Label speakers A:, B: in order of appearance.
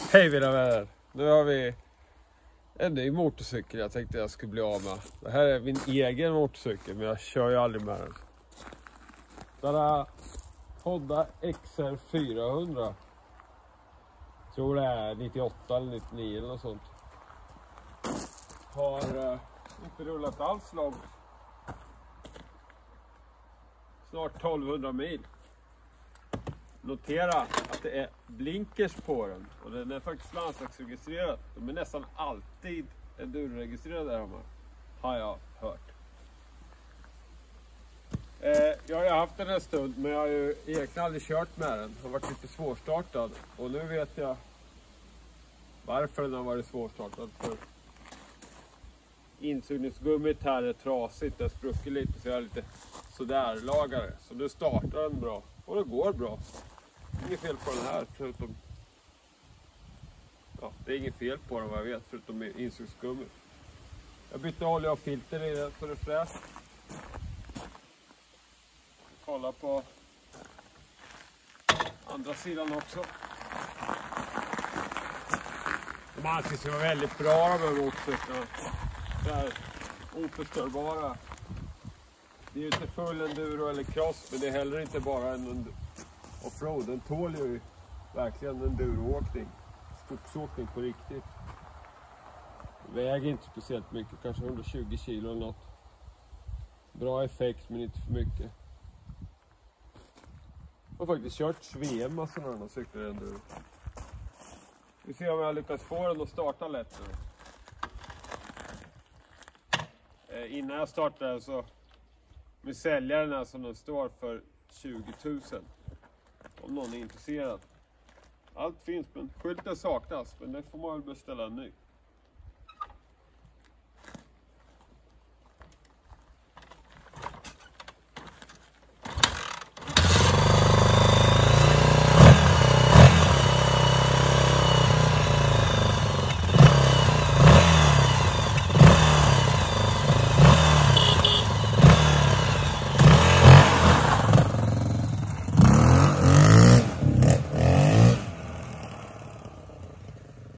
A: Hej mina vänner, nu har vi en ny motorcykel jag tänkte jag skulle bli av med. Det här är min egen motorcykel men jag kör ju aldrig med den. Den här Honda XR 400. Tror det är 98 eller 99 eller något sånt. Har inte rullat alls långt. Snart 1200 mil. Notera att det är blinkers på den och den är faktiskt landslagsregistrerad. De är nästan alltid enduro-registrerade där hemma, har jag hört. Jag har ju haft den en stund men jag har ju egentligen aldrig kört med den. Har varit lite svårstartad och nu vet jag varför den har varit svårstartad. För insugningsgummit här är trasigt, det spruckit lite så jag är lite sådär lagare. Så nu startar den bra och det går bra. Inget fel på den här förutom, ja, det är inget fel på den vad jag vet förutom insugningsgummi. Jag bytte olja och filter i den så det fräst. Kolla på andra sidan också. De anses vara väldigt bra de här motorcyklarna. Det är oförstörbara. Det är ju inte full enduro eller cross men det är heller inte bara en offroad. Den tål ju verkligen enduroåkning. Skogsåkning på riktigt. Väger inte speciellt mycket, kanske 120 kilo eller något. Bra effekt men inte för mycket. Jag har faktiskt kört VM och sådana cyklar enduro. Vi ser om jag lyckas få den att starta lätt nu. Innan jag startar så med säljaren här som den står för 20 000. Om någon är intresserad. Allt finns men skylten saknas men det får man väl beställa en ny.